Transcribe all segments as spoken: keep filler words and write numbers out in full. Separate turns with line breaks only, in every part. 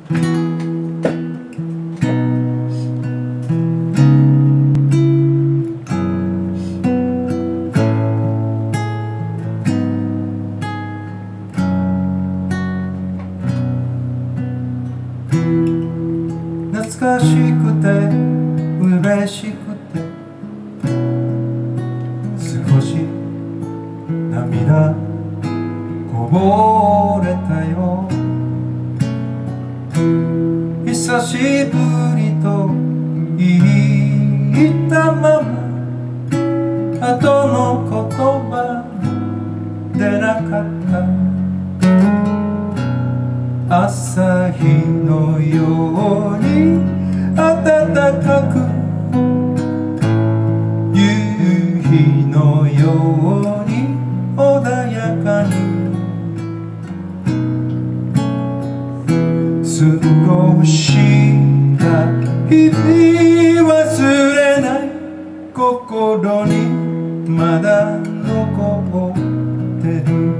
懐かしくて嬉しくて少し涙こぼれたよ。久しぶりと言ったまま後の言葉出なかった。朝日のように暖かく夕日のように穏やかに過ごした日々忘れない心にまだ残ってる。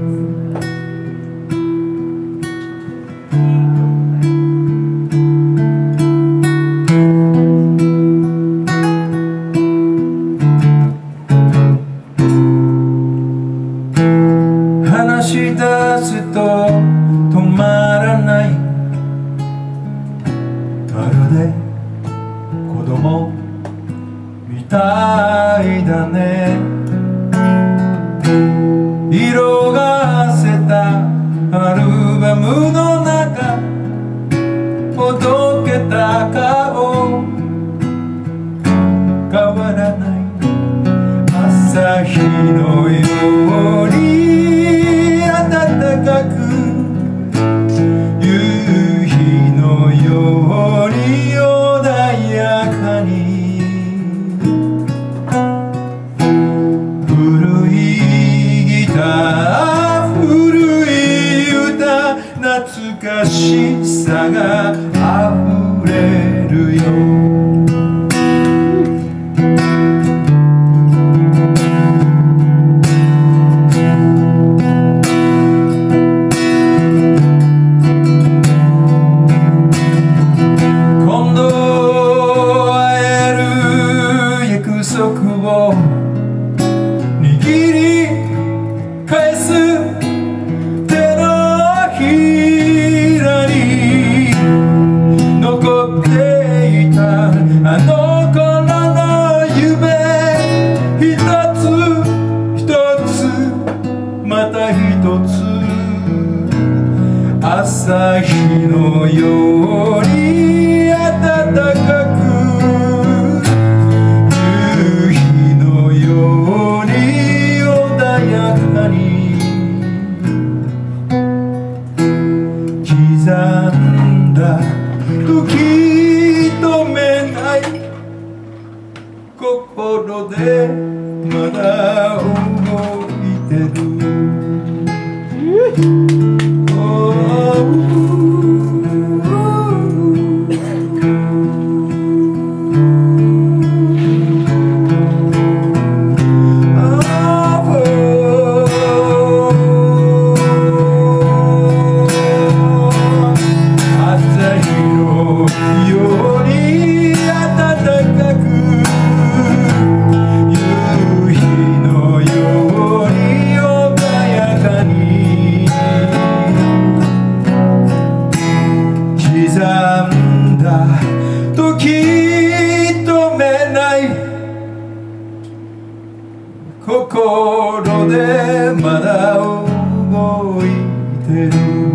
話し出すと止まらない。まるで子供みたいだね。色が褪せたアルバムの中ほどけた顔変わらない。朝日のように暖かく夕日のように穏やかに古いギター古い歌懐かしさが溢れるよ。握り返す手のひらに残っていたあの頃の夢一つ一つまた一つ朝日のように暖かく刻んだ時止めない心でまだ動いてる。刻んだ時止めない心でまだ動いてる。